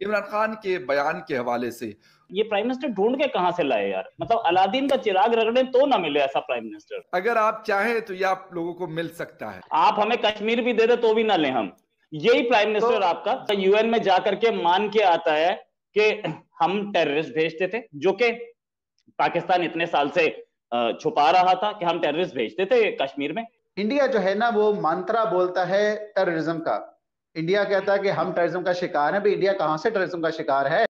इमरान खान के बयान के हवाले से। ये प्राइम मिनिस्टर ढूंढ के कहां से लाए यार? मतलब अलादीन का चिराग रगड़े तो ना मिले ऐसा प्राइम मिनिस्टर। अगर आप चाहें तो ये आप लोगों को मिल सकता है। आप हमें कश्मीर भी दे दे तो भी ना लें हम। यही प्राइम मिनिस्टर आपका यूएन में जाकर के मान के आता है कि हम टेररिस्ट भेजते थे, जो कि पाकिस्तान इतने साल से छुपा रहा था कि हम टेररिस्ट भेजते थे कश्मीर में। इंडिया जो है ना वो मंत्रा बोलता है टेररिज्म का। इंडिया कहता है कि हम टेररिज्म का शिकार हैं। भाई इंडिया कहां से टेररिज्म का शिकार है?